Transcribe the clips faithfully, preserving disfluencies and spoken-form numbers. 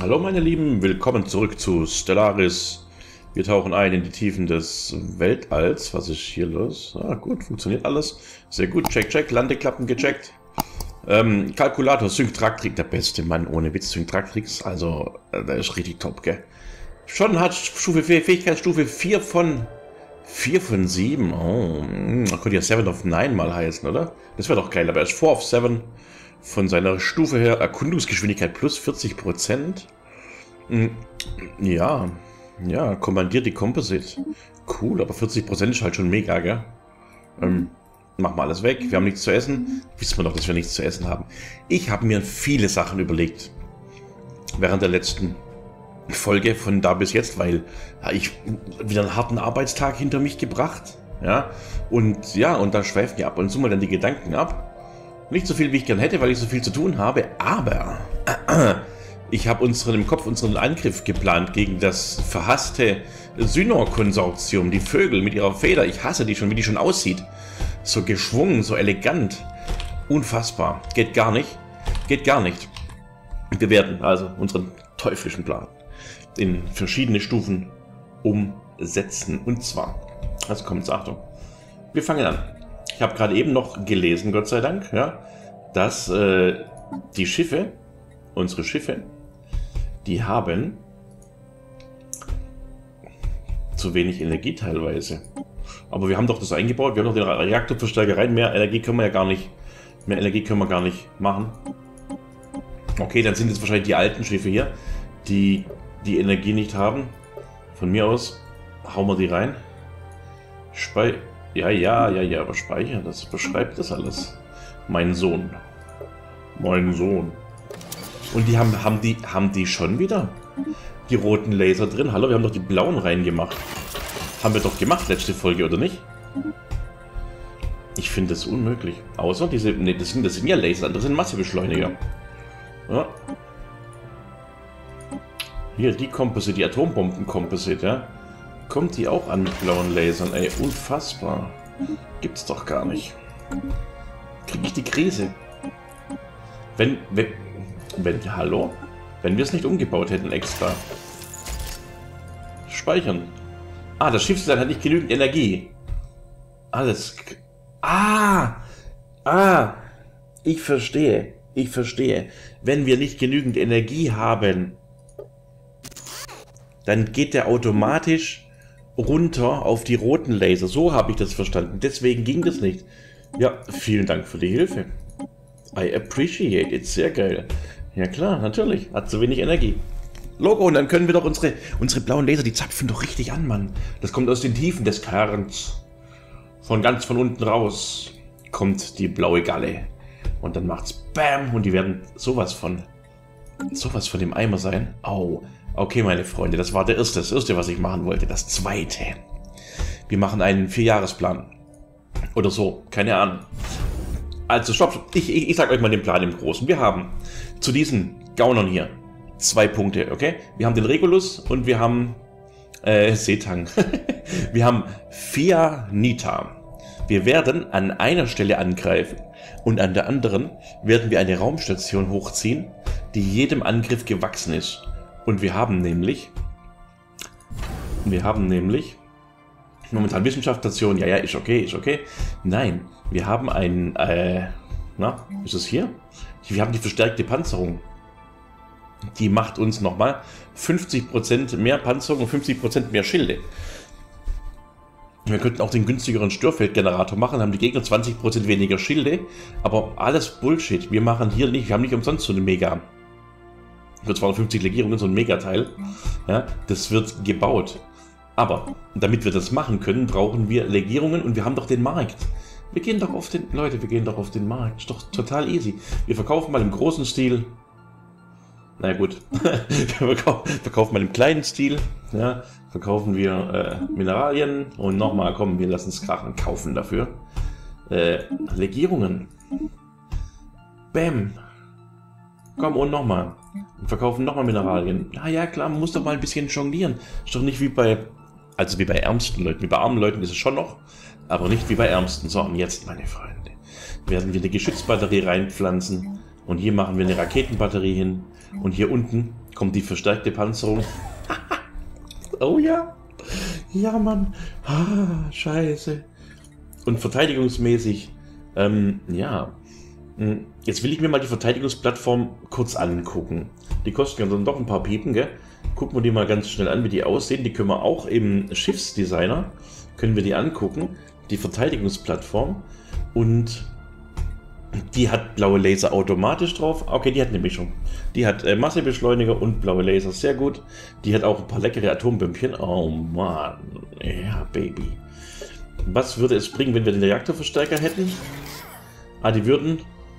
Hallo meine Lieben, willkommen zurück zu Stellaris. Wir tauchen ein in die Tiefen des Weltalls. Was ist hier los? Ah gut, funktioniert alles. Sehr gut, check, check, Landeklappen gecheckt. Ähm, Kalkulator, Sync-Traktrix, der beste Mann, ohne Witz, Sync-Traktrix. Also, äh, der ist richtig top, gell? Schon hat Stufe vier, Fähigkeitsstufe vier von vier von sieben. Oh, das könnte ja seven of nine mal heißen, oder? Das wäre doch geil, aber er ist four of seven. Von seiner Stufe her, Erkundungsgeschwindigkeit plus vierzig Prozent. Ja, ja, kommandiert die Composite. Cool, aber vierzig Prozent ist halt schon mega, gell? Ähm, machen wir alles weg, wir haben nichts zu essen. Wissen wir doch, dass wir nichts zu essen haben. Ich habe mir viele Sachen überlegt. Während der letzten Folge von da bis jetzt, weil ja, ich wieder einen harten Arbeitstag hinter mich gebracht. Ja, und ja, und da schweifen ja ab und zu mal dann die Gedanken ab. Nicht so viel, wie ich gern hätte, weil ich so viel zu tun habe, aber äh, ich habe unseren, im Kopf unseren Angriff geplant gegen das verhasste Synor-Konsortium, die Vögel mit ihrer Feder. Ich hasse die schon, wie die schon aussieht. So geschwungen, so elegant. Unfassbar. Geht gar nicht. Geht gar nicht. Wir werden also unseren teuflischen Plan in verschiedene Stufen umsetzen. Und zwar, also kommt jetzt Achtung, wir fangen an. Ich habe gerade eben noch gelesen, Gott sei Dank, ja, dass äh, die Schiffe, unsere Schiffe, die haben zu wenig Energie teilweise. Aber wir haben doch das eingebaut, wir haben doch den Reaktorverstärker rein, mehr Energie können wir ja gar nicht, mehr Energie können wir gar nicht machen. Okay, dann sind es wahrscheinlich die alten Schiffe hier, die die Energie nicht haben. Von mir aus hauen wir die rein. Spei Ja, ja, ja, ja, aber speichern, das beschreibt das alles. Mein Sohn. Mein Sohn. Und die haben, haben die, haben die schon wieder die roten Laser drin? Hallo, wir haben doch die blauen reingemacht. Haben wir doch gemacht, letzte Folge, oder nicht? Ich finde das unmöglich. Außer diese, ne, das sind, das sind ja Laser, das sind Massebeschleuniger. Ja. Hier, die Composite, die Atombomben-Composite, ja. Kommt die auch an mit blauen Lasern, ey, unfassbar. Gibt's doch gar nicht. Krieg ich die Krise. Wenn, wenn, wenn, ja, hallo? Wenn wir es nicht umgebaut hätten extra. Speichern. Ah, das Schiffsdesign hat nicht genügend Energie. Alles. Ah! Ah! Ich verstehe. Ich verstehe. Wenn wir nicht genügend Energie haben, dann geht der automatisch runter auf die roten Laser. So habe ich das verstanden. Deswegen ging das nicht. Ja, vielen Dank für die Hilfe. I appreciate it. Sehr geil. Ja klar, natürlich. Hat zu wenig Energie. Logo, und dann können wir doch unsere, unsere blauen Laser, die zapfen doch richtig an, Mann. Das kommt aus den Tiefen des Kerns. Von ganz von unten raus kommt die blaue Galle. Und dann macht's BAM und die werden sowas von, sowas von dem Eimer sein. Au. Okay, meine Freunde, das war der erste, das erste, was ich machen wollte. Das zweite. Wir machen einen Vierjahresplan. Oder so, keine Ahnung. Also, stopp, ich, ich, ich sag euch mal den Plan im Großen. Wir haben zu diesen Gaunern hier zwei Punkte, okay? Wir haben den Regulus und wir haben äh, Setang. Wir haben Fia Nita. Wir werden an einer Stelle angreifen und an der anderen werden wir eine Raumstation hochziehen, die jedem Angriff gewachsen ist. Und wir haben nämlich, wir haben nämlich, momentan Wissenschaftsstation, ja, ja, ist okay, ist okay. Nein, wir haben ein, äh, na, ist es hier? Wir haben die verstärkte Panzerung. Die macht uns nochmal fünfzig Prozent mehr Panzerung und fünfzig Prozent mehr Schilde. Wir könnten auch den günstigeren Störfeldgenerator machen, haben die Gegner zwanzig Prozent weniger Schilde, aber alles Bullshit. Wir machen hier nicht, wir haben nicht umsonst so eine Mega. Für zweihundertfünfzig Legierungen so ein Megateil. Ja, das wird gebaut. Aber damit wir das machen können, brauchen wir Legierungen und wir haben doch den Markt. Wir gehen doch auf den... Leute, wir gehen doch auf den Markt. Ist doch total easy. Wir verkaufen mal im großen Stil. Na ja, gut. Wir verkaufen mal im kleinen Stil. Ja, verkaufen wir äh, Mineralien. Und nochmal, komm, wir lassen es krachen. Kaufen dafür. Äh, Legierungen. Bäm. Komm, und nochmal. Und verkaufen nochmal Mineralien. Na ja, klar, man muss doch mal ein bisschen jonglieren. Ist doch nicht wie bei, also wie bei ärmsten Leuten. Wie bei armen Leuten ist es schon noch, aber nicht wie bei ärmsten. So, und jetzt, meine Freunde, werden wir eine Geschützbatterie reinpflanzen. Und hier machen wir eine Raketenbatterie hin. Und hier unten Kommt die verstärkte Panzerung. Oh ja. Ja, Mann. Ah, scheiße. Und verteidigungsmäßig, ähm, ja. Jetzt will ich mir mal die Verteidigungsplattform kurz angucken. Die kosten ja dann doch ein paar Piepen, gell? Gucken wir die mal ganz schnell an, wie die aussehen. Die können wir auch im Schiffsdesigner, können wir die angucken. Die Verteidigungsplattform. Und die hat blaue Laser automatisch drauf. Okay, die hat nämlich schon. Die hat äh, Massebeschleuniger und blaue Laser, sehr gut. Die hat auch ein paar leckere Atombömmchen. Oh Mann, ja, Baby. Was würde es bringen, wenn wir den Reaktorverstärker hätten? Ah, die würden...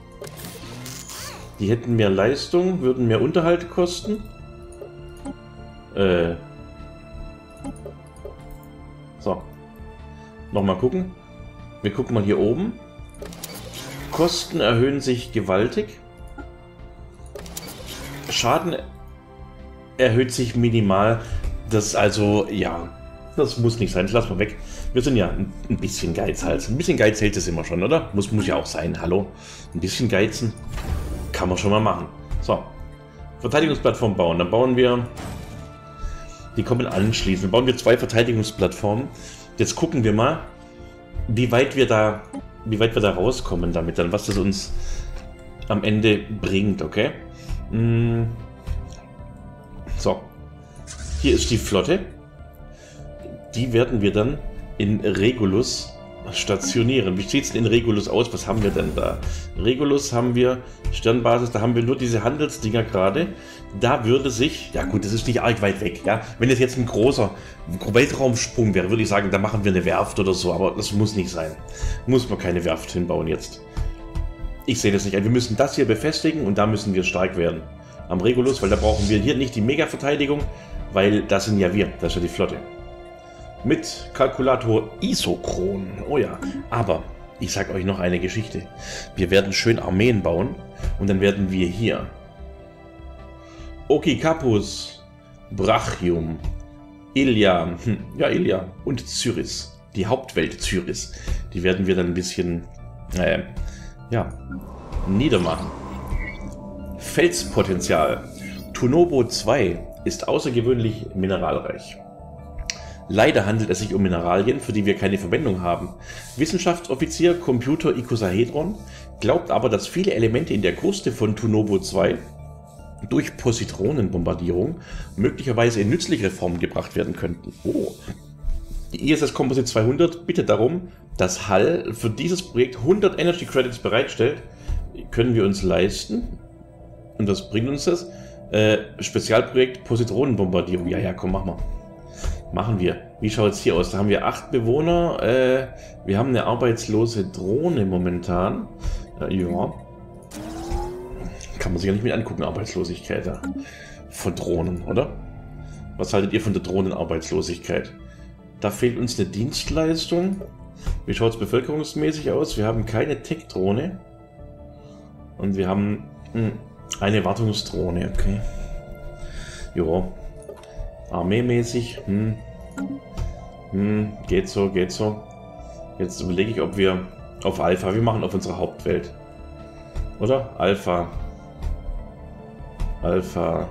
Die hätten mehr Leistung, würden mehr Unterhalt kosten. Äh. So. Nochmal gucken. Wir gucken mal hier oben. Kosten erhöhen sich gewaltig. Schaden erhöht sich minimal. Das also, ja, das muss nicht sein. Das lassen wir weg. Wir sind ja ein, ein bisschen Geizhals. Ein bisschen Geiz hält es immer schon, oder? Muss, muss ja auch sein. Hallo? Ein bisschen Geizen kann man schon mal machen. So. Verteidigungsplattform bauen. Dann bauen wir... Die kommen anschließend. Dann bauen wir zwei Verteidigungsplattformen. Jetzt gucken wir mal, wie weit wir da, wie weit wir da rauskommen damit, dann was das uns am Ende bringt, okay? So. Hier ist die Flotte. Die werden wir dann in Regulus stationieren. Wie sieht es denn in Regulus aus? Was haben wir denn da? Regulus haben wir, Sternbasis, da haben wir nur diese Handelsdinger gerade. Da würde sich, ja gut, das ist nicht arg weit weg, ja. Wenn es jetzt ein großer Weltraumsprung wäre, würde ich sagen, da machen wir eine Werft oder so, aber das muss nicht sein. Muss man keine Werft hinbauen jetzt. Ich sehe das nicht ein. Wir müssen das hier befestigen und da müssen wir stark werden. Am Regulus, weil da brauchen wir hier nicht die Mega-Verteidigung, weil das sind ja wir, das ist ja die Flotte. Mit Kalkulator isochron. Oh ja, aber ich sage euch noch eine Geschichte. Wir werden schön Armeen bauen und dann werden wir hier Okikapus, Brachium, Ilia, hm, ja Ilia und Cyrus, die Hauptwelt Cyrus, die werden wir dann ein bisschen, äh, ja, niedermachen. Felspotenzial. Tunobo zwei ist außergewöhnlich mineralreich. Leider handelt es sich um Mineralien, für die wir keine Verwendung haben. Wissenschaftsoffizier Computer Icosahedron glaubt aber, dass viele Elemente in der Kruste von Tunobo zwei durch Positronenbombardierung möglicherweise in nützlichere Form gebracht werden könnten. Oh. Die I S S Composite zweihundert bittet darum, dass H A L für dieses Projekt hundert Energy Credits bereitstellt. Können wir uns leisten? Und was bringt uns das? Äh, Spezialprojekt Positronenbombardierung. Ja, ja, komm, mach mal. Machen wir. Wie schaut es hier aus? Da haben wir acht Bewohner. Äh, wir haben eine arbeitslose Drohne momentan. Äh, ja. Kann man sich ja nicht mit angucken, Arbeitslosigkeit ja. Von Drohnen, oder? Was haltet ihr von der Drohnenarbeitslosigkeit? Da fehlt uns eine Dienstleistung. Wie schaut es bevölkerungsmäßig aus? Wir haben keine Tech-Drohne. Und wir haben mh, eine Wartungsdrohne, okay. Jo. Armeemäßig, hm. Hm, geht so, geht so. Jetzt überlege ich, ob wir auf Alpha, wir machen auf unserer Hauptwelt. Oder? Alpha. Alpha.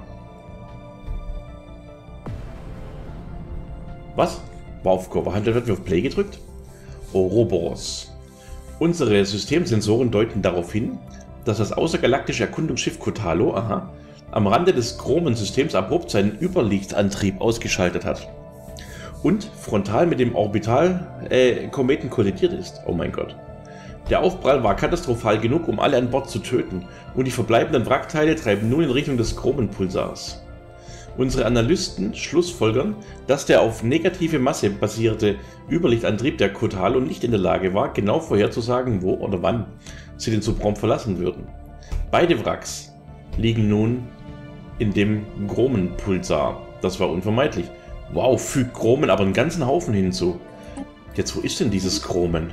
Was? War auf Körperhandel, wird wir auf Play gedrückt? Ouroboros. Unsere Systemsensoren deuten darauf hin, dass das außergalaktische Erkundungsschiff Kotalo, aha, am Rande des Chromen-Systems abrupt seinen Überlichtantrieb ausgeschaltet hat. Und frontal mit dem Orbital-Kometen äh, kollidiert ist. Oh mein Gott. Der Aufprall war katastrophal genug, um alle an Bord zu töten, und die verbleibenden Wrackteile treiben nun in Richtung des Chromen-Pulsars. Unsere Analysten schlussfolgern, dass der auf negative Masse basierte Überlichtantrieb der Kotalo nicht in der Lage war, genau vorherzusagen, wo oder wann sie den Subraum verlassen würden. Beide Wracks liegen nun in dem Chromen-Pulsar. Das war unvermeidlich. Wow, fügt Chromen aber einen ganzen Haufen hinzu. Jetzt, wo ist denn dieses Chromen?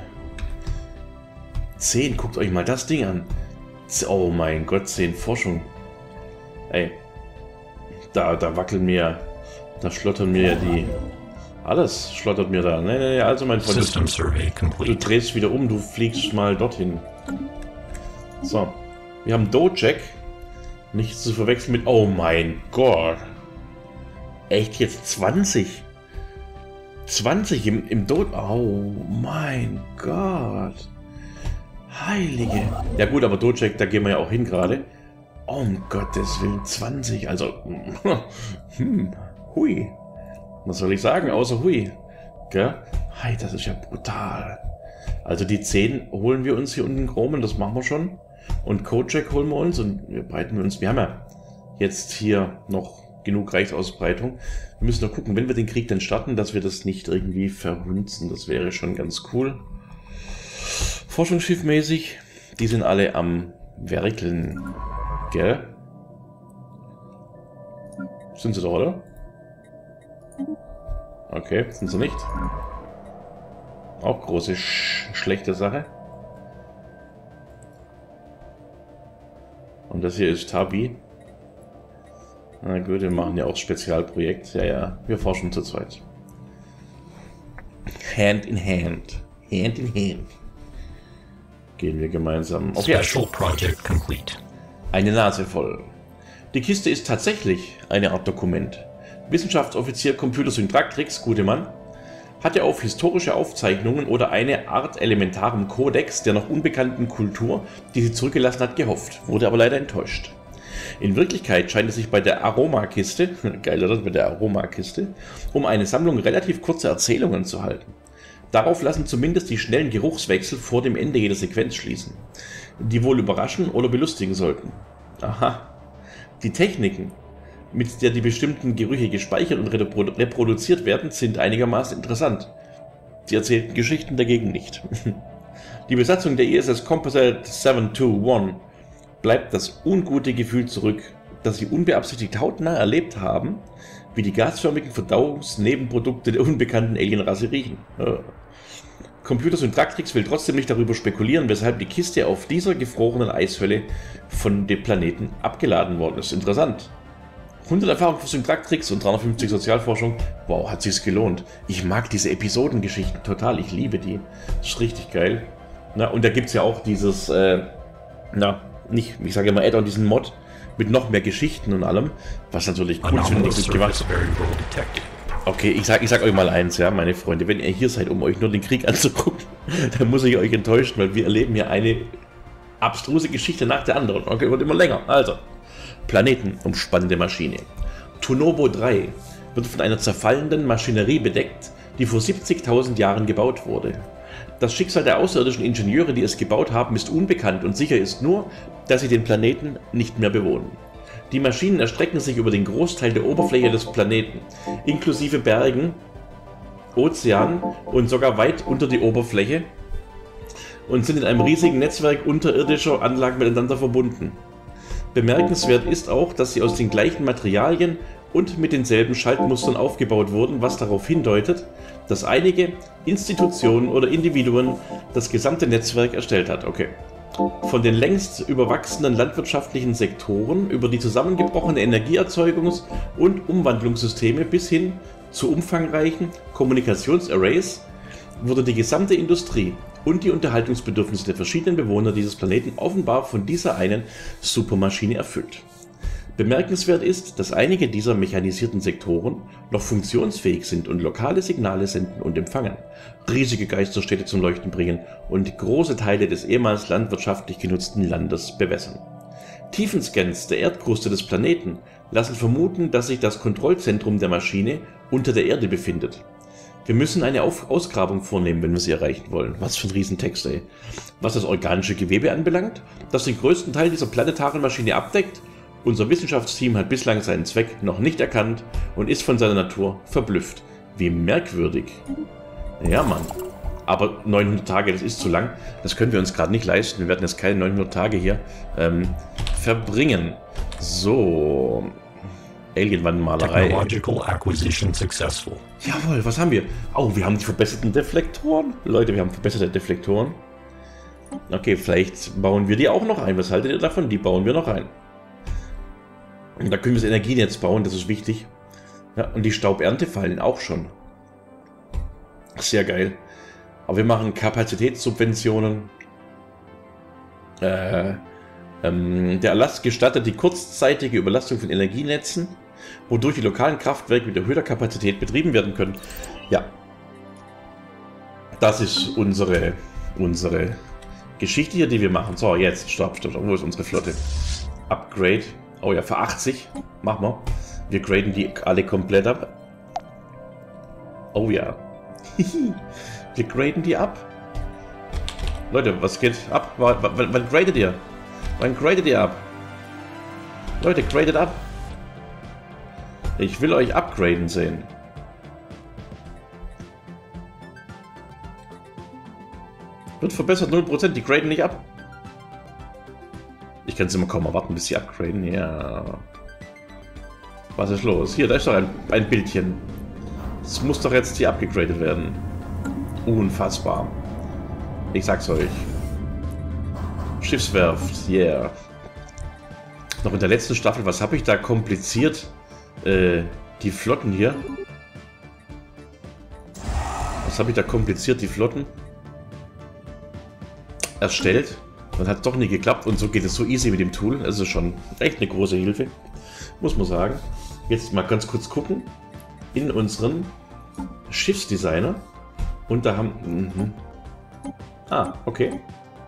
zehn, guckt euch mal das Ding an. Oh mein Gott, zehn Forschung. Ey, da, da wackeln mir, da schlottern mir die... Alles schlottert mir da. Nee, nee, also mein Freund, du, du drehst wieder um, du fliegst mal dorthin. So, wir haben Dojek. Nicht zu verwechseln mit... Oh mein Gott. Echt jetzt zwanzig? zwanzig im, im Tod? Oh mein Gott. Heilige. Ja gut, aber Dojack, da gehen wir ja auch hin gerade. Oh, um Gottes Willen, zwanzig. Also, hm, hui. Was soll ich sagen, außer hui. Gell? Hey, das ist ja brutal. Also die zehn holen wir uns hier unten Chromen, das machen wir schon. Und Kojak holen wir uns und wir breiten wir uns. Wir haben ja jetzt hier noch genug Reichsausbreitung. Wir müssen nur gucken, wenn wir den Krieg dann starten, dass wir das nicht irgendwie verhunzen. Das wäre schon ganz cool. Forschungsschiffmäßig, die sind alle am Werkeln. Gell? Sind sie doch, oder? Okay, sind sie nicht. Auch große, sch schlechte Sache. Und das hier ist Tabi. Na gut, wir machen ja auch Spezialprojekt. Ja, ja, wir forschen zu zweit. Hand in Hand. Hand in Hand. Gehen wir gemeinsam. Okay. Special Project complete. Eine Nase voll. Die Kiste ist tatsächlich eine Art Dokument. Wissenschaftsoffizier Computersyntaktrix, gute Mann, hatte auf historische Aufzeichnungen oder eine Art elementarem Kodex der noch unbekannten Kultur, die sie zurückgelassen hat, gehofft, wurde aber leider enttäuscht. In Wirklichkeit scheint es sich bei der Aromakiste, geil oder, bei der Aromakiste, um eine Sammlung relativ kurzer Erzählungen zu halten. Darauf lassen zumindest die schnellen Geruchswechsel vor dem Ende jeder Sequenz schließen, die wohl überraschen oder belustigen sollten. Aha. Die Techniken, mit der die bestimmten Gerüche gespeichert und reproduziert werden, sind einigermaßen interessant. Die erzählten Geschichten dagegen nicht. Die Besatzung der I S S Composite sieben zwei eins bleibt das ungute Gefühl zurück, dass sie unbeabsichtigt hautnah erlebt haben, wie die gasförmigen Verdauungsnebenprodukte der unbekannten Alienrasse riechen. Oh. Computersyntaktrix will trotzdem nicht darüber spekulieren, weshalb die Kiste auf dieser gefrorenen Eishöhle von dem Planeten abgeladen worden ist. Interessant. hundert Erfahrung für Syntaktrix und dreihundertfünfzig Sozialforschung. Wow, hat sich's gelohnt. Ich mag diese Episodengeschichten total. Ich liebe die. Das ist richtig geil. Na, und da gibt's ja auch dieses, äh, na, nicht, ich sage immer Add-on, diesen Mod mit noch mehr Geschichten und allem, was natürlich cool finde ich gemacht. Okay, ich sag, ich sag euch mal eins, ja, meine Freunde, wenn ihr hier seid, um euch nur den Krieg anzugucken, dann muss ich euch enttäuschen, weil wir erleben hier eine abstruse Geschichte nach der anderen. Okay, wird immer länger. Also, planetenumspannende Maschine. Tunobo drei wird von einer zerfallenden Maschinerie bedeckt, die vor siebzigtausend Jahren gebaut wurde. Das Schicksal der außerirdischen Ingenieure, die es gebaut haben, ist unbekannt und sicher ist nur, dass sie den Planeten nicht mehr bewohnen. Die Maschinen erstrecken sich über den Großteil der Oberfläche des Planeten, inklusive Bergen, Ozeanen und sogar weit unter die Oberfläche und sind in einem riesigen Netzwerk unterirdischer Anlagen miteinander verbunden. Bemerkenswert ist auch, dass sie aus den gleichen Materialien und mit denselben Schaltmustern aufgebaut wurden, was darauf hindeutet, dass einige Institutionen oder Individuen das gesamte Netzwerk erstellt hat. Okay. Von den längst überwachsenen landwirtschaftlichen Sektoren über die zusammengebrochene Energieerzeugungs- und Umwandlungssysteme bis hin zu umfangreichen Kommunikationsarrays wurde die gesamte Industrie und die Unterhaltungsbedürfnisse der verschiedenen Bewohner dieses Planeten offenbar von dieser einen Supermaschine erfüllt. Bemerkenswert ist, dass einige dieser mechanisierten Sektoren noch funktionsfähig sind und lokale Signale senden und empfangen, riesige Geisterstädte zum Leuchten bringen und große Teile des ehemals landwirtschaftlich genutzten Landes bewässern. Tiefenscans der Erdkruste des Planeten lassen vermuten, dass sich das Kontrollzentrum der Maschine unter der Erde befindet. Wir müssen eine Auf- Ausgrabung vornehmen, wenn wir sie erreichen wollen. Was für ein Riesentext, ey. Was das organische Gewebe anbelangt, das den größten Teil dieser planetaren Maschine abdeckt, unser Wissenschaftsteam hat bislang seinen Zweck noch nicht erkannt und ist von seiner Natur verblüfft. Wie merkwürdig. Ja, Mann. Aber neunhundert Tage, das ist zu lang. Das können wir uns gerade nicht leisten. Wir werden jetzt keine neunhundert Tage hier ähm, verbringen. So. Alienwandmalerei. Technological acquisition successful. Jawohl, was haben wir? Oh, wir haben die verbesserten Deflektoren. Leute, wir haben verbesserte Deflektoren. Okay, vielleicht bauen wir die auch noch ein. Was haltet ihr davon? Die bauen wir noch ein. Und da können wir das Energienetz bauen, das ist wichtig. Ja, und die Stauberntefallen auch schon. Sehr geil. Aber wir machen Kapazitätssubventionen. Äh, Ähm, der Erlass gestattet die kurzzeitige Überlastung von Energienetzen, wodurch die lokalen Kraftwerke mit erhöhter Kapazität betrieben werden können. Ja. Das ist unsere, unsere Geschichte hier, die wir machen. So, jetzt, stopp, stopp, wo ist unsere Flotte? Upgrade. Oh ja, für achtzig. Machen wir. Wir graden die alle komplett ab. Oh ja. Wir graden die ab. Leute, was geht ab? Wann, wann, wann gradet ihr? Wann gradet ihr ab? Leute, gradet ab. Ich will euch upgraden sehen. Wird verbessert null Prozent, die graden nicht ab. Ich kann es immer kaum erwarten, bis sie upgraden. Ja. Was ist los? Hier, da ist doch ein, ein Bildchen. Das muss doch jetzt hier abgegradet werden. Unfassbar. Ich sag's euch. Schiffswerft, yeah. Noch in der letzten Staffel, was habe ich da kompliziert? Äh, die Flotten hier. Was habe ich da kompliziert, die Flotten? Erstellt. Dann hat es doch nie geklappt und so geht es so easy mit dem Tool. Das ist schon echt eine große Hilfe. Muss man sagen. Jetzt mal ganz kurz gucken. In unseren Schiffsdesigner. Und da haben... Mhm. Ah, okay.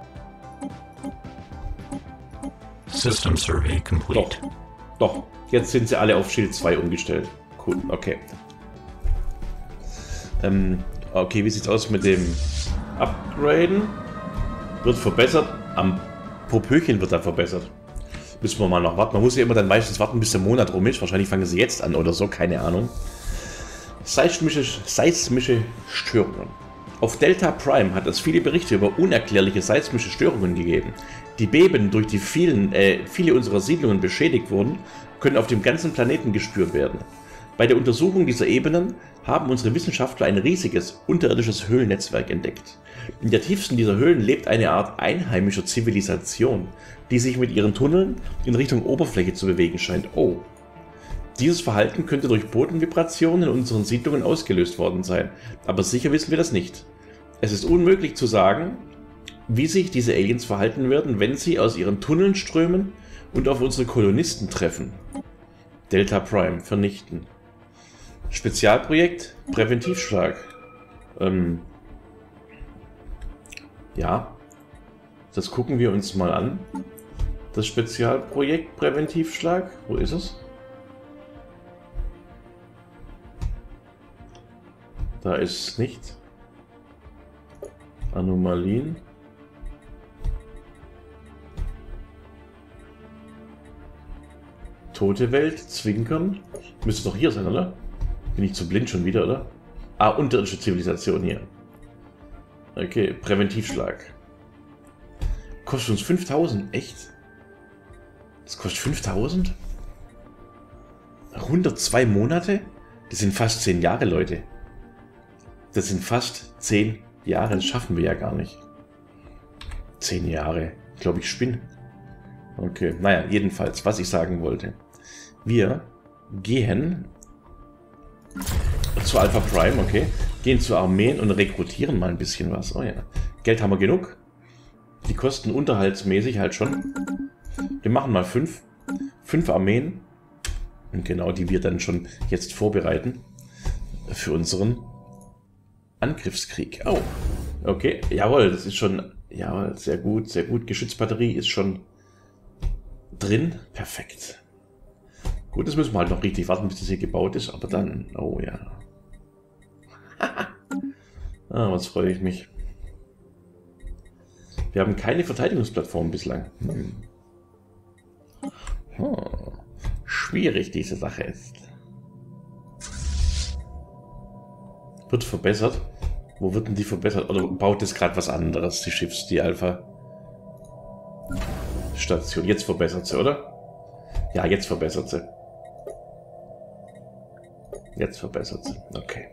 System Survey complete. Doch, doch. Jetzt sind sie alle auf Schild zwei umgestellt. Cool, okay. Ähm, okay, wie sieht's aus mit dem Upgraden? Wird verbessert. Am Popöchen wird er verbessert. Müssen wir mal noch warten. Man muss ja immer dann meistens warten, bis der Monat rum ist. Wahrscheinlich fangen sie jetzt an oder so, keine Ahnung. Seismische, seismische Störungen. Auf Delta Prime hat es viele Berichte über unerklärliche seismische Störungen gegeben. Die Beben, durch die vielen, äh, viele unserer Siedlungen beschädigt wurden, können auf dem ganzen Planeten gespürt werden. Bei der Untersuchung dieser Ebenen haben unsere Wissenschaftler ein riesiges, unterirdisches Höhlennetzwerk entdeckt. In der tiefsten dieser Höhlen lebt eine Art einheimischer Zivilisation, die sich mit ihren Tunneln in Richtung Oberfläche zu bewegen scheint. Oh. Dieses Verhalten könnte durch Bodenvibrationen in unseren Siedlungen ausgelöst worden sein, aber sicher wissen wir das nicht. Es ist unmöglich zu sagen, wie sich diese Aliens verhalten werden, wenn sie aus ihren Tunneln strömen und auf unsere Kolonisten treffen. Delta Prime vernichten. Spezialprojekt Präventivschlag. Ähm, ja, das gucken wir uns mal an. Das Spezialprojekt Präventivschlag, wo ist es? Da ist es nicht. Anomalien. Tote Welt, Zwinkern. Müsste doch hier sein, oder? Bin ich zu blind schon wieder, oder? Ah, unterirdische Zivilisation hier. Okay, Präventivschlag. Kostet uns fünftausend, echt? Das kostet fünftausend? hundertzwei Monate? Das sind fast zehn Jahre, Leute. Das sind fast zehn Jahre, das schaffen wir ja gar nicht. zehn Jahre. Ich glaube, ich spinne. Okay, naja, jedenfalls, was ich sagen wollte. Wir gehen zu Alpha Prime, okay. Gehen zu Armeen und rekrutieren mal ein bisschen was. Oh ja. Geld haben wir genug. Die kosten unterhaltsmäßig halt schon. Wir machen mal fünf. Fünf Armeen. Und genau, die wir dann schon jetzt vorbereiten. Für unseren Angriffskrieg. Oh. Okay, jawohl, das ist schon... Ja, sehr gut, sehr gut. Geschützbatterie ist schon drin. Perfekt. Gut, das müssen wir halt noch richtig warten, bis das hier gebaut ist. Aber dann... Oh ja. Ah, was freue ich mich. Wir haben keine Verteidigungsplattform bislang. Hm. Hm. Schwierig diese Sache ist. Wird verbessert. Wo wird denn die verbessert? Oder baut es gerade was anderes, die Schiffs, die Alpha Station? Jetzt verbessert sie, oder? Ja, jetzt verbessert sie. Jetzt verbessert sie. Okay.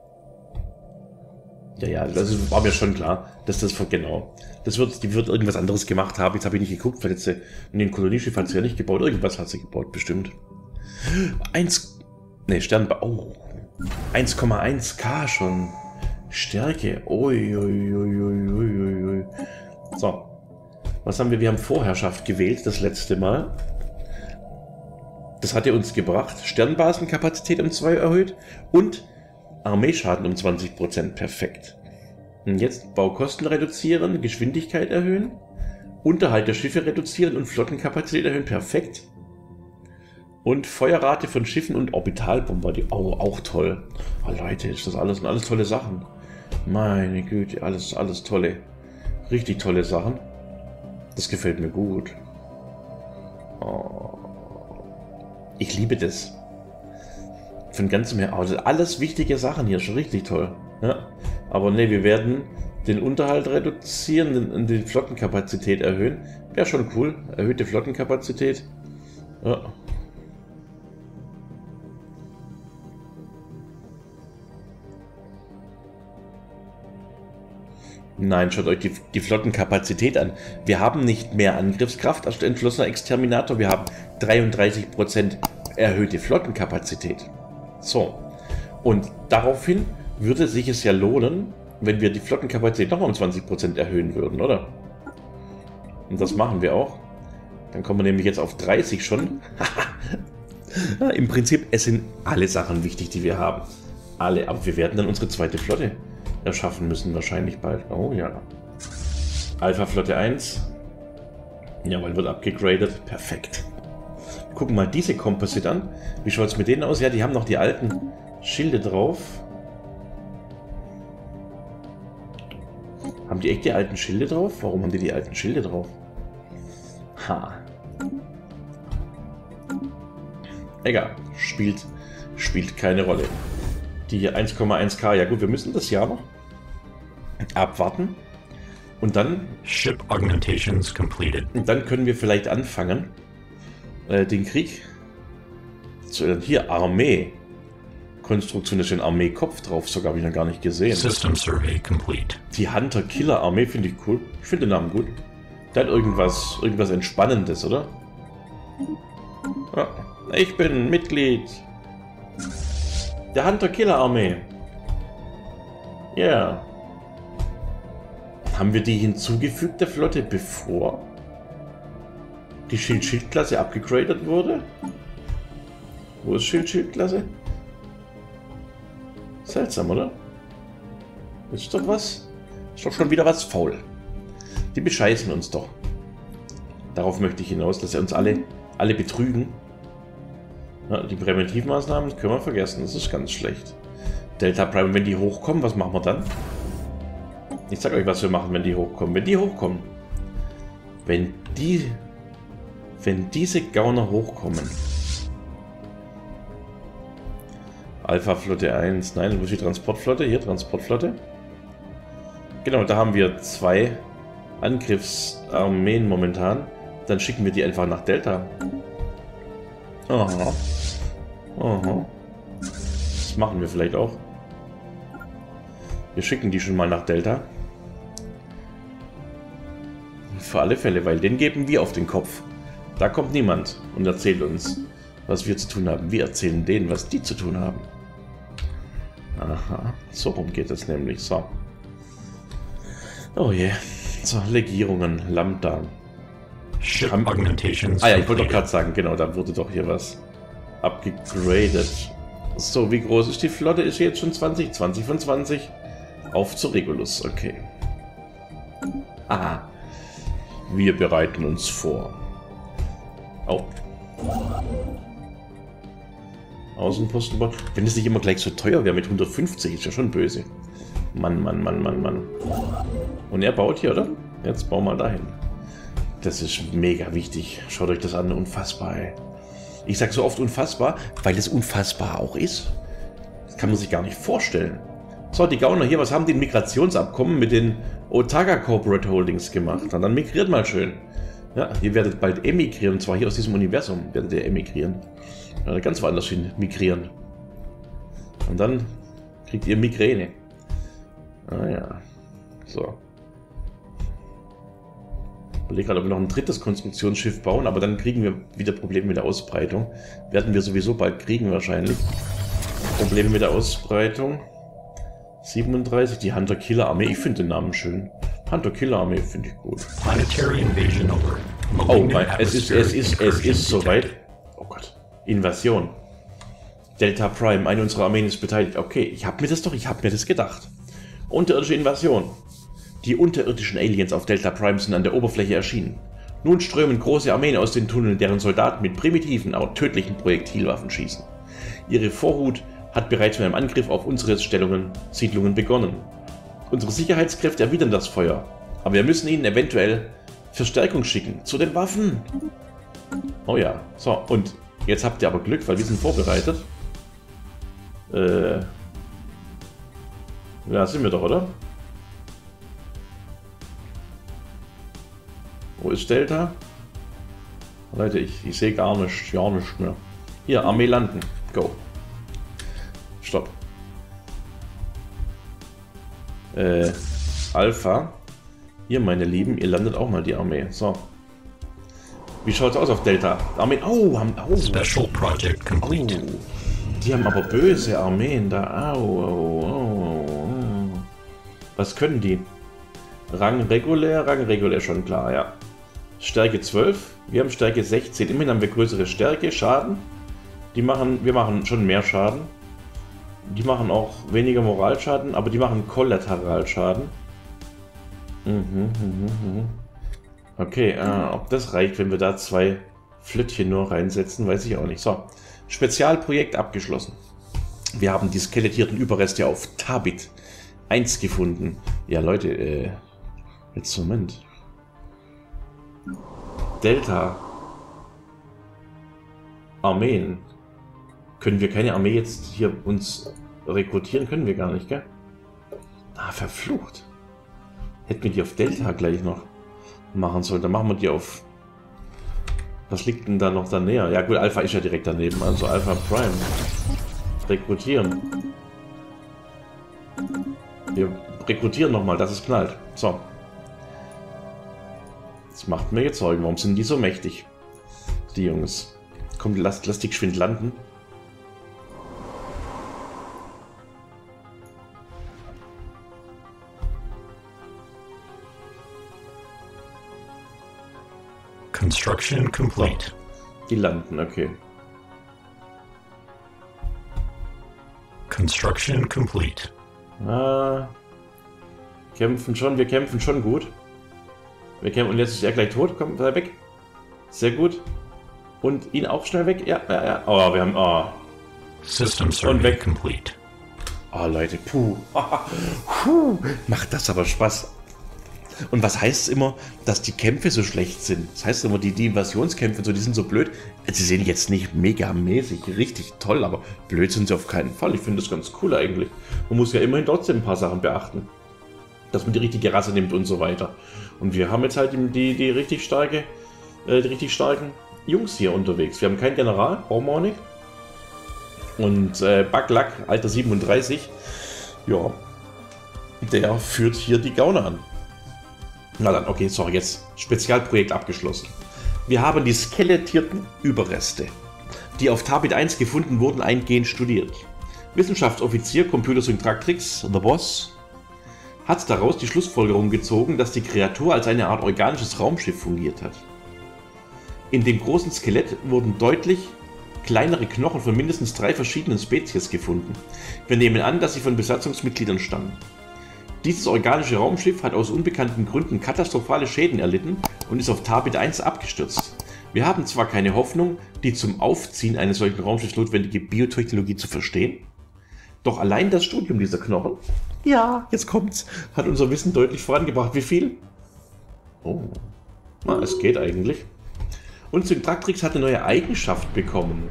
Ja, ja, das war mir schon klar, dass das genau. Das wird, die wird irgendwas anderes gemacht haben. Jetzt habe ich nicht geguckt, weil jetzt in den Kolonieschiff hat sie ja nicht gebaut. Irgendwas hat sie gebaut, bestimmt. eins. Ne, Sternbau. Oh. eins Komma eins K schon. Stärke. Ui, ui, ui, ui, ui, ui. So. Was haben wir? Wir haben Vorherrschaft gewählt, das letzte Mal. Das hat er uns gebracht. Sternbasenkapazität um zwei erhöht und Armeeschaden um zwanzig Prozent. Perfekt. Und jetzt Baukosten reduzieren, Geschwindigkeit erhöhen, Unterhalt der Schiffe reduzieren und Flottenkapazität erhöhen. Perfekt. Und Feuerrate von Schiffen und Orbitalbombardierung. Oh, auch toll. Oh, Leute, ist das alles, alles tolle Sachen. Meine Güte, alles, alles tolle. Richtig tolle Sachen. Das gefällt mir gut. Oh. Ich liebe das. Von ganzem her. Also alles wichtige Sachen hier, schon richtig toll. Ja. Aber ne, wir werden den Unterhalt reduzieren und die Flottenkapazität erhöhen. Wäre schon cool. Erhöhte Flottenkapazität. Ja. Nein, schaut euch die, die Flottenkapazität an. Wir haben nicht mehr Angriffskraft als entschlossener Exterminator. Wir haben dreiunddreißig Prozent erhöhte Flottenkapazität. So. Und daraufhin würde sich es ja lohnen, wenn wir die Flottenkapazität nochmal um zwanzig Prozent erhöhen würden, oder? Und das machen wir auch. Dann kommen wir nämlich jetzt auf dreißig schon. Im Prinzip, es sind alle Sachen wichtig, die wir haben. Alle. Aber wir werden dann unsere zweite Flotte erschaffen müssen, wahrscheinlich bald. Oh ja. Alpha Flotte eins. Jawohl, wird abgegradet. Perfekt. Gucken mal diese Composite an. Wie schaut es mit denen aus? Ja, die haben noch die alten Schilde drauf. Haben die echt die alten Schilde drauf? Warum haben die die alten Schilde drauf? Ha. Egal. Spielt, spielt keine Rolle. Die hier eins Komma eins K. Ja gut, wir müssen das Jahr noch abwarten. Und dann... Ship augmentations completed. Und dann können wir vielleicht anfangen, äh, den Krieg zu... Hier, Armee. Konstruktion, da steht ein Armeekopf drauf, sogar habe ich noch gar nicht gesehen. System survey complete. Die Hunter-Killer-Armee finde ich cool. Ich finde den Namen gut. Der hat irgendwas, irgendwas Entspannendes, oder? Ja, ich bin Mitglied der Hunter-Killer-Armee. Ja. Yeah. Haben wir die hinzugefügt, der Flotte, bevor die Schild-Schild-Klasse abgegradet wurde? Wo ist Schild-Schild-Klasse? Seltsam, oder? Ist doch was? Ist doch schon wieder was faul. Die bescheißen uns doch. Darauf möchte ich hinaus, dass sie uns alle, alle betrügen. Ja, die Präventivmaßnahmen können wir vergessen, das ist ganz schlecht. Delta Prime, wenn die hochkommen, was machen wir dann? Ich sag euch, was wir machen, wenn die hochkommen. Wenn die hochkommen. Wenn die... Wenn diese Gauner hochkommen. Alpha Flotte eins. Nein, wo ist die Transportflotte? Hier, Transportflotte. Genau, da haben wir zwei Angriffsarmeen momentan. Dann schicken wir die einfach nach Delta. Aha. Aha. Das machen wir vielleicht auch. Wir schicken die schon mal nach Delta. Für alle Fälle, weil den geben wir auf den Kopf. Da kommt niemand und erzählt uns, was wir zu tun haben. Wir erzählen denen, was die zu tun haben. Aha, so rum geht es nämlich. So. Oh je. Yeah. So, Legierungen, Lambda. Ship augmentations. Ah ja, ich wollte doch gerade sagen, genau, da wurde doch hier was abgegradet. So, wie groß ist die Flotte? Ist sie jetzt schon zwanzig? zwanzig von zwanzig. Auf zu Regulus, okay. Aha. Wir bereiten uns vor. Oh. Außenposten bauen. Wenn es nicht immer gleich so teuer wäre mit hundertfünfzig, ist ja schon böse. Mann, Mann, Mann, Mann, Mann. Und er baut hier, oder? Jetzt bauen wir dahin. Das ist mega wichtig. Schaut euch das an, unfassbar, ey. Ich sage so oft unfassbar, weil es unfassbar auch ist. Das kann man sich gar nicht vorstellen. So, die Gauner hier, was haben die ein Migrationsabkommen mit den Otaga Corporate Holdings gemacht? Na, dann migriert mal schön. Ja, ihr werdet bald emigrieren, und zwar hier aus diesem Universum werdet ihr emigrieren. Ja, ganz woanders hin migrieren. Und dann kriegt ihr Migräne. Ah ja. So. Ich überlege gerade, ob wir noch ein drittes Konstruktionsschiff bauen, aber dann kriegen wir wieder Probleme mit der Ausbreitung. Werden wir sowieso bald kriegen wahrscheinlich. Probleme mit der Ausbreitung. siebenunddreißig, die Hunter-Killer-Armee. Ich finde den Namen schön. Hunter-Killer-Armee finde ich gut. Planetary Invasion Alert. Oh, mein, es ist, es ist, es ist soweit. Oh Gott. Invasion. Delta Prime, eine unserer Armeen ist beteiligt. Okay, ich habe mir das doch, ich habe mir das gedacht. Unterirdische Invasion. Die unterirdischen Aliens auf Delta Prime sind an der Oberfläche erschienen. Nun strömen große Armeen aus den Tunneln, deren Soldaten mit primitiven, aber tödlichen Projektilwaffen schießen. Ihre Vorhut hat bereits mit einem Angriff auf unsere Stellungen, Siedlungen begonnen. Unsere Sicherheitskräfte erwidern das Feuer, aber wir müssen ihnen eventuell Verstärkung schicken. Zu den Waffen! Oh ja, so, und jetzt habt ihr aber Glück, weil wir sind vorbereitet. Äh... Ja, sind wir doch, oder? Wo ist Delta? Leute, ich, ich sehe gar nichts, gar nichts mehr. Hier, Armee landen. Go. Stopp. Äh, Alpha. Hier, meine Lieben, ihr landet auch mal die Armee. So. Wie schaut's aus auf Delta? Armee. Oh, haben. Oh. Special Project complete. Oh. Die haben aber böse Armeen da. Au, au, au, au. Was können die? Rang regulär, Rang regulär schon klar, ja. Stärke zwölf, wir haben Stärke sechzehn. Immerhin haben wir größere Stärke, Schaden. Die machen, wir machen schon mehr Schaden. Die machen auch weniger Moralschaden, aber die machen Kollateralschaden. Mhm, mhm, mhm. Okay, äh, ob das reicht, wenn wir da zwei Flöttchen nur reinsetzen, weiß ich auch nicht. So, Spezialprojekt abgeschlossen. Wir haben die skelettierten Überreste auf Tabit eins gefunden. Ja, Leute, äh, jetzt Moment. Delta. Armeen. Können wir keine Armee jetzt hier uns rekrutieren? Können wir gar nicht, gell? Ah, verflucht. Hätten wir die auf Delta gleich noch machen sollen. Dann machen wir die auf... Was liegt denn da noch da näher? Ja gut, Alpha ist ja direkt daneben. Also Alpha Prime. Rekrutieren. Wir rekrutieren nochmal, dass es knallt. So. Das macht mir jetzt Sorgen. Warum sind die so mächtig? Die Jungs. Komm, lass, lass die geschwind landen. Construction complete. Die landen, okay. Construction complete. Ah, kämpfen schon, wir kämpfen schon gut. Wir kämpfen, und jetzt ist er gleich tot, kommt er weg. Sehr gut. Und ihn auch schnell weg. Ja, ja, ja. Oh, wir haben. Oh. System survey complete. Oh, Leute, puh. puh. Macht das aber Spaß. Und was heißt es immer, dass die Kämpfe so schlecht sind? Das heißt immer, die, die Invasionskämpfe, so, die sind so blöd. Sie sehen jetzt nicht megamäßig richtig toll, aber blöd sind sie auf keinen Fall. Ich finde das ganz cool eigentlich. Man muss ja immerhin trotzdem ein paar Sachen beachten. Dass man die richtige Rasse nimmt und so weiter. Und wir haben jetzt halt die, die, richtig starke, äh, die richtig starken Jungs hier unterwegs. Wir haben keinen General, brauchen wir auch nicht. Und äh, Bucklack, Alter siebenunddreißig, ja, der führt hier die Gauner an. Na dann, okay, sorry, jetzt Spezialprojekt abgeschlossen. Wir haben die skelettierten Überreste, die auf Tabit eins gefunden wurden, eingehend studiert. Wissenschaftsoffizier Computer Syntraktrix, The Boss, hat daraus die Schlussfolgerung gezogen, dass die Kreatur als eine Art organisches Raumschiff fungiert hat. In dem großen Skelett wurden deutlich kleinere Knochen von mindestens drei verschiedenen Spezies gefunden. Wir nehmen an, dass sie von Besatzungsmitgliedern stammen. Dieses organische Raumschiff hat aus unbekannten Gründen katastrophale Schäden erlitten und ist auf Tabit eins abgestürzt. Wir haben zwar keine Hoffnung, die zum Aufziehen eines solchen Raumschiffs notwendige Biotechnologie zu verstehen, doch allein das Studium dieser Knochen, ja, jetzt kommt's, hat unser Wissen deutlich vorangebracht. Wie viel? Oh, na, es geht eigentlich. Und Syntraktrix hat eine neue Eigenschaft bekommen.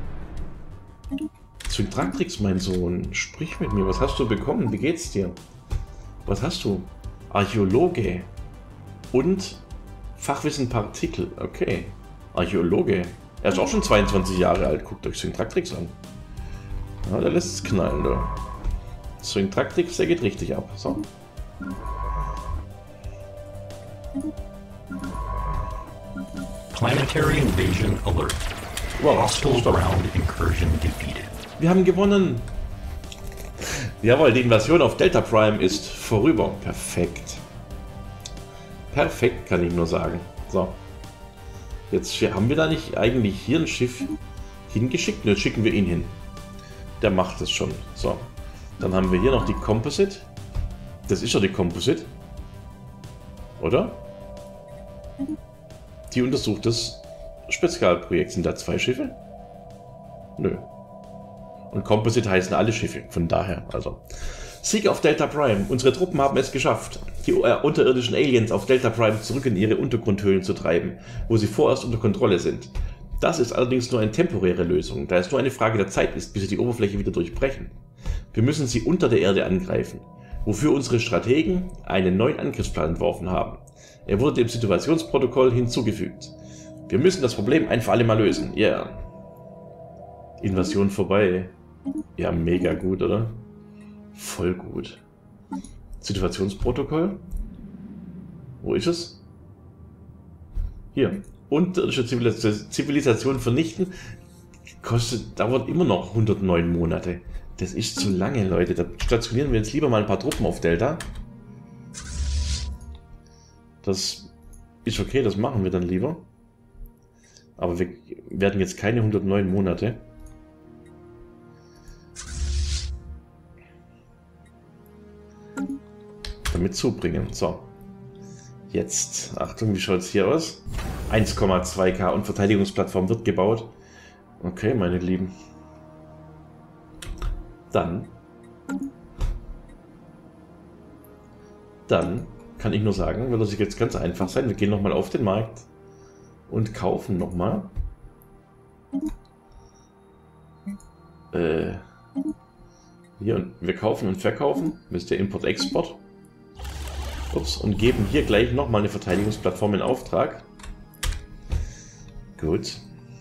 Syntraktrix, mein Sohn, sprich mit mir. Was hast du bekommen? Wie geht's dir? Was hast du? Archäologe. Und Fachwissen Partikel. Okay. Archäologe. Er ist auch schon zweiundzwanzig Jahre alt. Guckt euch Syntraktrix an. Ja, der lässt es knallen, da. Syntraktrix, der geht richtig ab. So. Planetary Invasion Alert. Wow, Hostile Ground Incursion defeated. Wir haben gewonnen. Jawohl, die Invasion auf Delta Prime ist vorüber. Perfekt. Perfekt, kann ich nur sagen. So. Jetzt haben wir da nicht eigentlich hier ein Schiff hingeschickt? Jetzt schicken wir ihn hin. Der macht es schon. So. Dann haben wir hier noch die Composite. Das ist ja die Composite. Oder? Die untersucht das Spezialprojekt. Sind da zwei Schiffe? Nö. Und Composite heißen alle Schiffe. Von daher, also. Sieg auf Delta Prime. Unsere Truppen haben es geschafft, die äh, unterirdischen Aliens auf Delta Prime zurück in ihre Untergrundhöhlen zu treiben, wo sie vorerst unter Kontrolle sind. Das ist allerdings nur eine temporäre Lösung, da es nur eine Frage der Zeit ist, bis sie die Oberfläche wieder durchbrechen. Wir müssen sie unter der Erde angreifen, wofür unsere Strategen einen neuen Angriffsplan entworfen haben. Er wurde dem Situationsprotokoll hinzugefügt. Wir müssen das Problem ein für alle Mal lösen. Ja. Yeah. Invasion vorbei. Ja, mega gut, oder? Voll gut. Situationsprotokoll. Wo ist es? Hier. Unterirdische Zivilisation vernichten. Kostet, dauert immer noch hundertneun Monate. Das ist zu lange, Leute. Da stationieren wir jetzt lieber mal ein paar Truppen auf Delta. Das ist okay, das machen wir dann lieber. Aber wir werden jetzt keine hundertneun Monate. damit zubringen. So. Jetzt, Achtung, wie schaut es hier aus? eins Komma zwei K und Verteidigungsplattform wird gebaut. Okay, meine Lieben. Dann. Dann kann ich nur sagen, wird das jetzt ganz einfach sein. Wir gehen nochmal auf den Markt und kaufen nochmal. Äh, hier, und wir kaufen und verkaufen. Müsst ihr Import-Export. Ups, und geben hier gleich nochmal eine Verteidigungsplattform in Auftrag. Gut.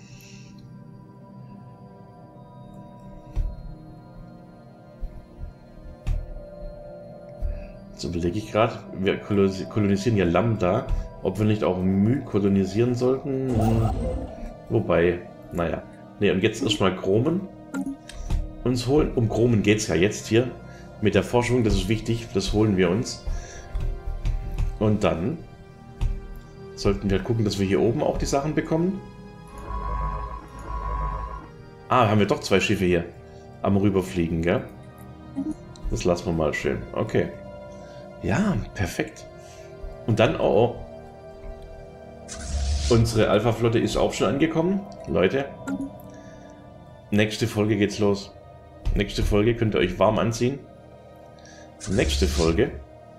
Jetzt überlege ich gerade, wir kolonisieren ja Lambda, ob wir nicht auch Mu kolonisieren sollten. Wobei, naja. Ne, und jetzt erstmal Chromen uns holen. Um Chromen geht es ja jetzt hier. Mit der Forschung, das ist wichtig, das holen wir uns. Und dann sollten wir gucken, dass wir hier oben auch die Sachen bekommen. Ah, haben wir doch zwei Schiffe hier am Rüberfliegen, gell? Das lassen wir mal schön. Okay. Ja, perfekt. Und dann, oh, oh. Unsere Alpha-Flotte ist auch schon angekommen. Leute, nächste Folge geht's los. Nächste Folge könnt ihr euch warm anziehen. Nächste Folge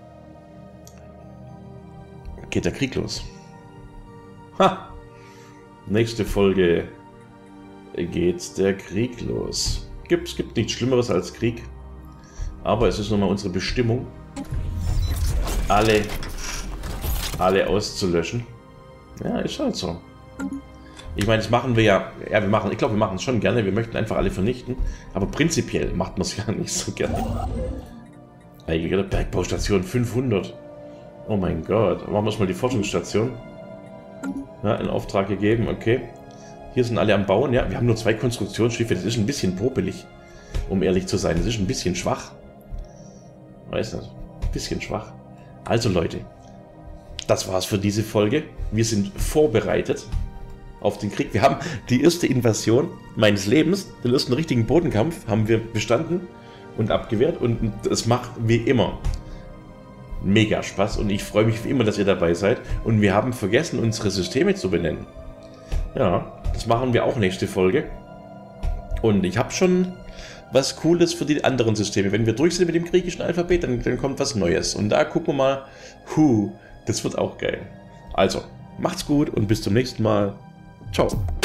geht der Krieg los. Ha! Nächste Folge geht der Krieg los. Gibt, es gibt nichts Schlimmeres als Krieg. Aber es ist nochmal unsere Bestimmung, alle, alle auszulöschen. Ja, ist halt so. Ich meine, das machen wir ja, ja wir machen, ich glaube, wir machen es schon gerne, wir möchten einfach alle vernichten, aber prinzipiell macht man es ja nicht so gerne. Eigentlich, Bergbaustation fünfhundert. Oh mein Gott, machen wir erstmal die Forschungsstation. Ja, in Auftrag gegeben, okay. Hier sind alle am Bauen, ja, wir haben nur zwei Konstruktionsschiffe, das ist ein bisschen popelig, um ehrlich zu sein, das ist ein bisschen schwach. Weiß nicht, ein bisschen schwach. Also Leute, das war's für diese Folge. Wir sind vorbereitet auf den Krieg. Wir haben die erste Invasion meines Lebens, den ersten richtigen Bodenkampf, haben wir bestanden und abgewehrt. Und es macht wie immer mega Spaß. Und ich freue mich wie immer, dass ihr dabei seid. Und wir haben vergessen, unsere Systeme zu benennen. Ja, das machen wir auch nächste Folge. Und ich habe schon was Cooles für die anderen Systeme. Wenn wir durch sind mit dem griechischen Alphabet, dann, dann kommt was Neues. Und da gucken wir mal, huh, das wird auch geil. Also, macht's gut und bis zum nächsten Mal. Ciao.